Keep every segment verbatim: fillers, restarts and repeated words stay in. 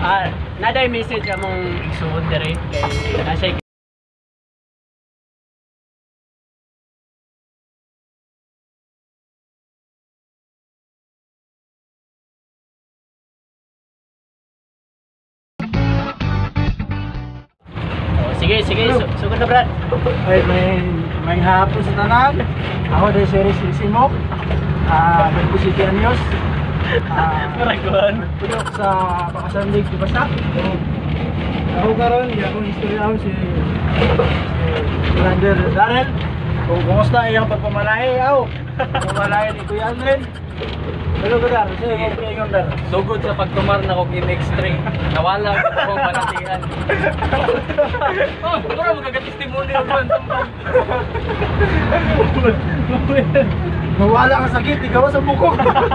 Ah, naday message among isuod dere kay nasa oh, sige, sige, su sugod na brad. Ay, may may hapon sa tanan. Ako dahil si Riz Simok. Ah, twenty-six anyos. Ah, Maragon. nagpulok sa Pakasandig, di ba sa? Ako karon, di akong istorya si si Commander Darrell. Kung kumusta iyang pagpamalahe, aw. Pagpamalahe ni Kuya Aldrin. Hello, Dar. Sige, mo pingon Dar. Sugod sa pagtumar na kong in-extreme. Nawala akong balatian. Oh, puro magkakatestimonial man. Nawala ka sakit, ikaw sa buko.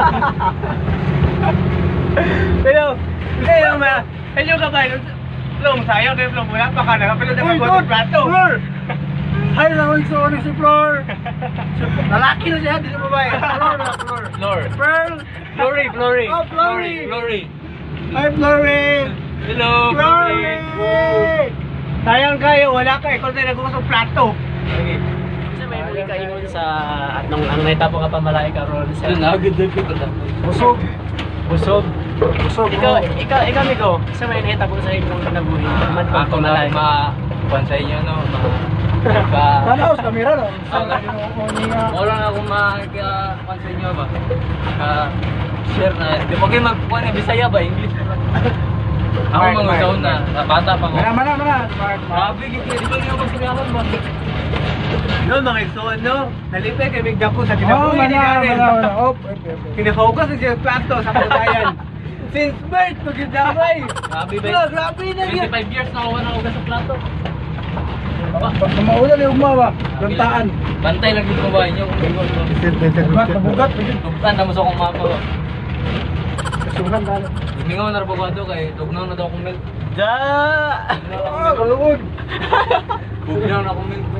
Pero, pero ma, hello ka ba? Long sayang kay Long wala pa ka na pero Uy, dapat God! plato. Flor! Hay na ko iso ni si Flor. Lalaki na siya, di na babae. Flor na Flor. Flor. Pearl. Flory, Flory. Oh, Flory. Flory. Hi, Flory. Hello, Flory. Sayang kayo, wala ka ikaw na nagkuha sa plato. Okay. Kasi may muli kaingon sa atong ang naitapo ka pamalay karon sa Doon na, good day ko na. Busog. busog. Busog. Ikaw, oh. ikaw, ikaw Migo, sa may naitapo sa inyong nabuhi. Man pa Ako na pamalay. ma-kuhan sa inyo, no? Ma... Ka... Tanaw sa camera no. Sa Okay. ginuo niya. Wala na akong ma-kuhan sa inyo ba? Ka-share na. Di mo kayo mag-kuhan ng Bisaya ba? English na lang. Ako Mark, mangusaw Mark. na. Bata pa ko. Mana mana mana. Mark, Mark. Grabe, hindi ko niyo magsinahon ba? No, mga igsoon, no? Nalipay kay Big Dapo sa Oh, kinabuhi mana ni Karen. mana mana. Oh, okay, okay. Kinakaugas na siya plato sa pagkayan. Since birth, magandamay. Grabe ba? Bro, grabe na yan. twenty-five years na ako na ugas sa plato. Pag mauna ni ugma ba? Gantaan. Bantay lang dito ba inyo kung ikaw ito. Bugat, bugat. Tugtan na mo sa akong mapa. Sugan dalo. Mingaw na rabogado kay tugnaw na daw akong milk. Da! Ah, kalugod. Tugnaw na akong milk.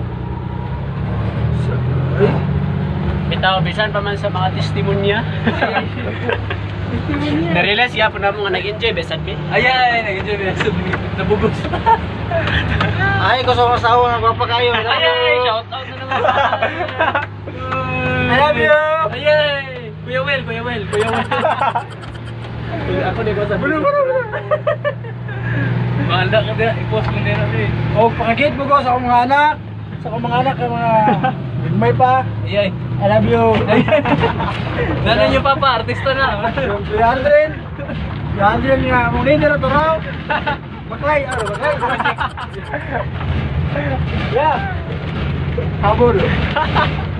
Bitaw, bisan pa man sa mga testimonya. Na-realize ya po na mo nga nag-enjoy, besad mi. Ay ay, nag-enjoy ba sa nabugos. Ay, gusto ko sa awa ng papa kayo. Ay ay, shout out na naman. I love you. Ay ay, Kuya Wel, Kuya Wel, Kuya Wel. Ako di ko sa Bulo, bulo, bulo. Mahanda ka din, i-post mo din natin. Oh, pakagit mo ko sa akong mga anak. Sa akong mga anak, yung mga may pa. Ay ay. I love you. Nanan niyo pa pa, artista na. Si Andren. Si Andren nga, mong leader ito raw. Baklay, ano, baklay. Yeah. Habol.